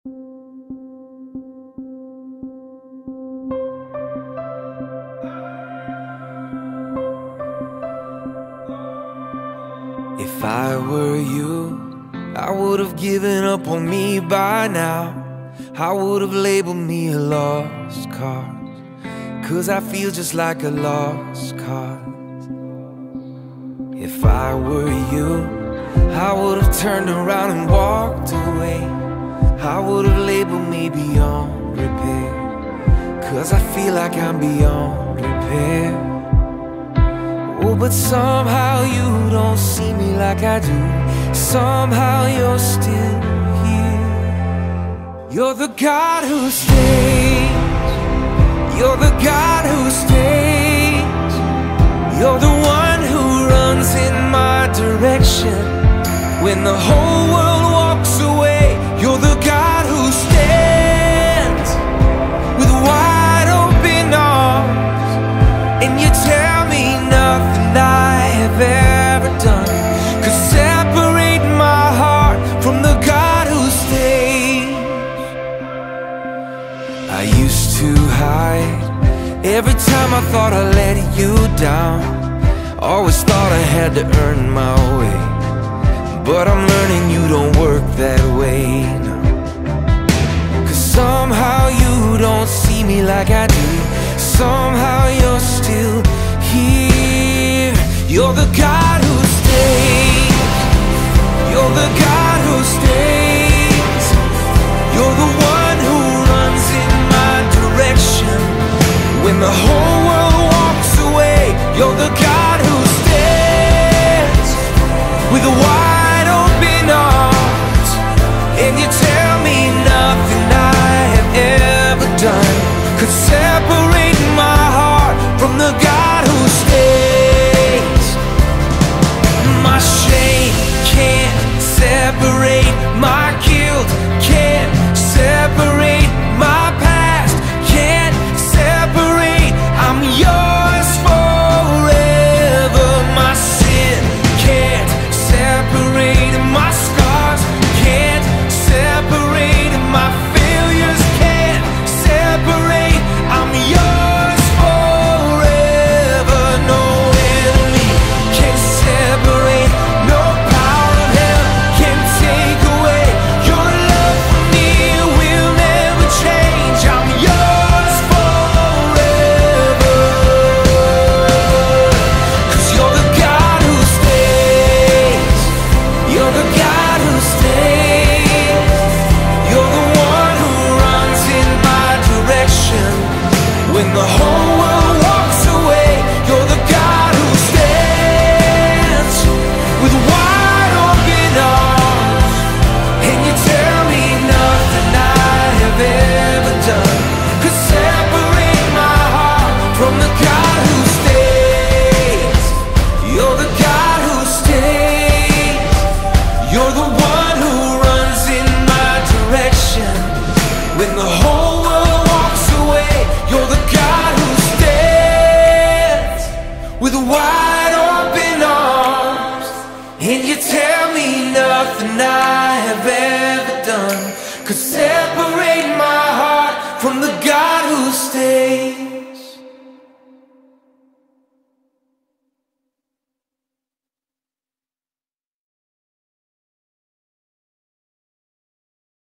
If I were you, I would have given up on me by now. I would have labeled me a lost cause, 'cause I feel just like a lost cause. If I were you, I would have turned around and walked away. I would have labeled me beyond repair, 'cause I feel like I'm beyond repair. Oh, but somehow you don't see me like I do. Somehow you're still here. You're the God who stays. You're the God who stays. You're the one who runs in my direction when the whole world walks away. You're the God who stands with wide open arms, and you tell me nothing I have ever done could separate my heart from the God who stays. I used to hide every time I thought I let you down. Always thought I had to earn my way, but I'm learning you don't work that way now. 'Cause somehow you don't see me like I do. Somehow you're still here. You're the God who stays. You're the God who stays. You're the one who runs in my direction when the whole world walks away. You're the God who stands with wide open arms, and you tell me nothing I have ever done could separate my heart from the God who stays. My shame can't separate, my guilt can't separate, my past can't separate. I'm yours forever. My sin can't separate, my scars can't separate, my failures can't separate. I'm yours forever. No enemy can separate, no power of hell can take away. Your love for me will never change. I'm yours forever. 'Cause you're the God who stays. You're the God who stays. You're the one who runs in my direction when the whole world walks away. You're the God who stands with wide open arms, and you tell me nothing I have ever done could separate my heart from the God who stays. You're the God who stays. You're the one who runs in my direction when the whole world walks away. You're the God who stands with wide open arms, and you tell me nothing I have ever done could